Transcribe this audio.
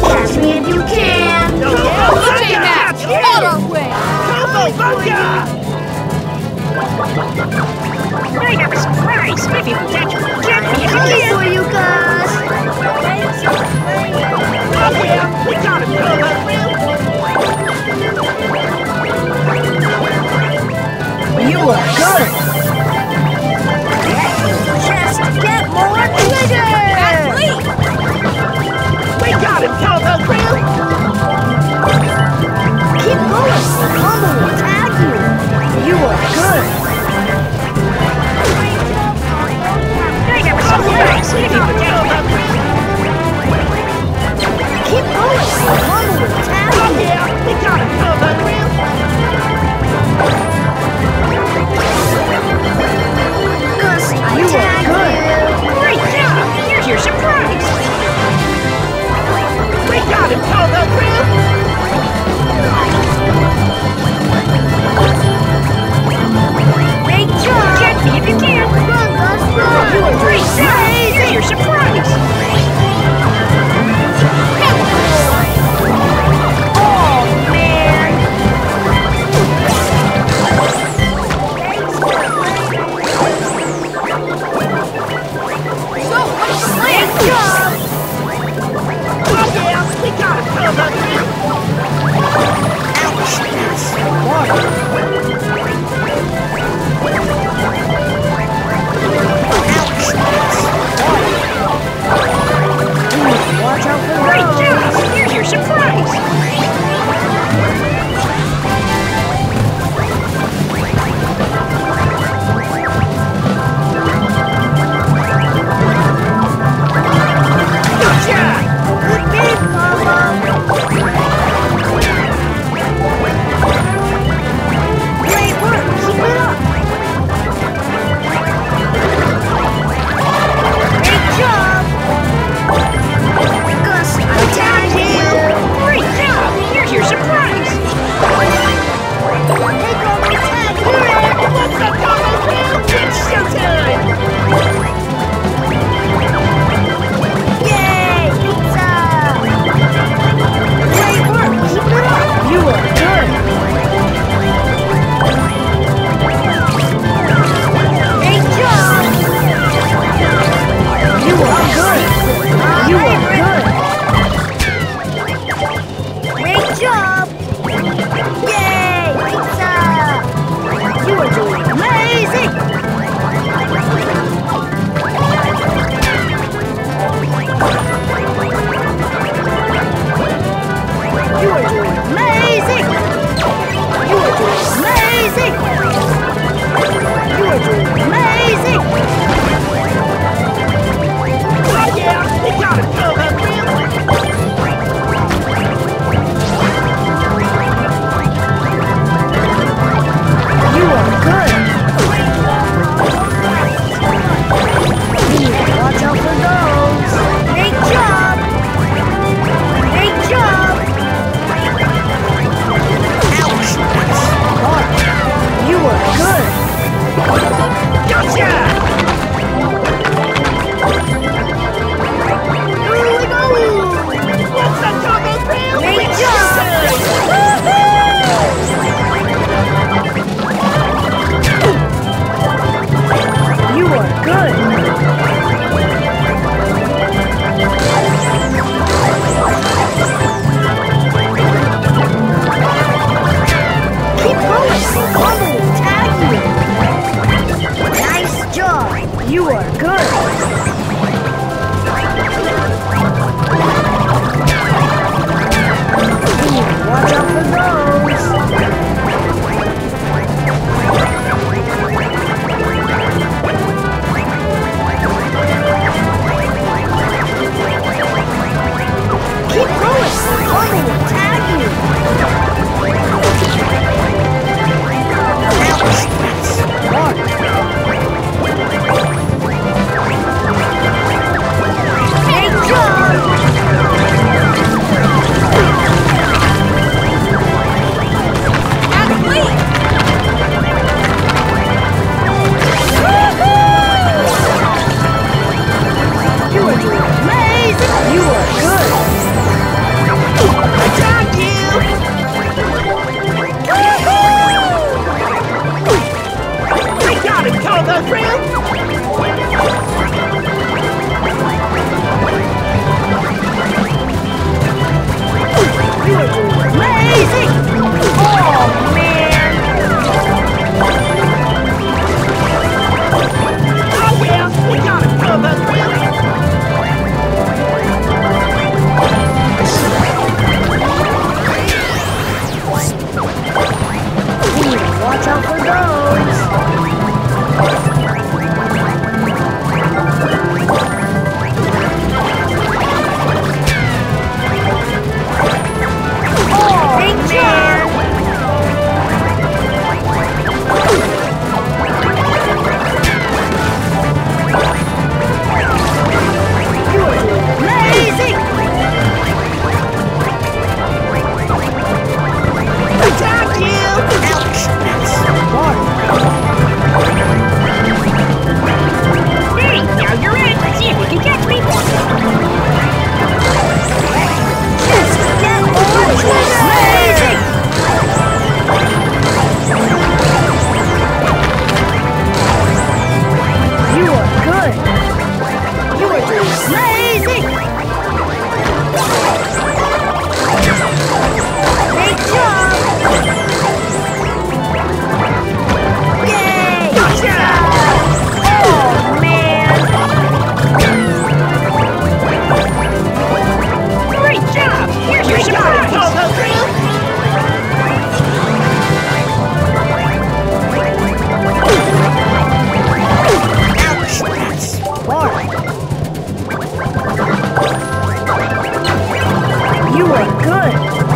Catch me if you can! Lunchtime match! On our way! Combo Panda! I have a surprise! If you catch me, get me if you Coming can! for you, Gus! Oh yeah, we got it, Combo! You are good! Just get more trigger! We got it, Combo Panda! Keep going! Combo will tag you! You are good! I have a surprise! If you catch me! Keep going! Combo will tag Oh you! yeah, we got it, Combo Panda! Gus, I You are tagged good. you! Great job! Here's your surprise! We got it, Combo Panda! Great job! Get me if you can! Run, Gus, run! Great job! Here's your surprise! Oh, man! So, what's the plan? Great job! Oh yeah, we got it, Combo Panda! Ouch! That's water! Ouch! That's water! Watch out for Great those! job! Here's your surprise! Gotcha! Good game, Mama! You are good.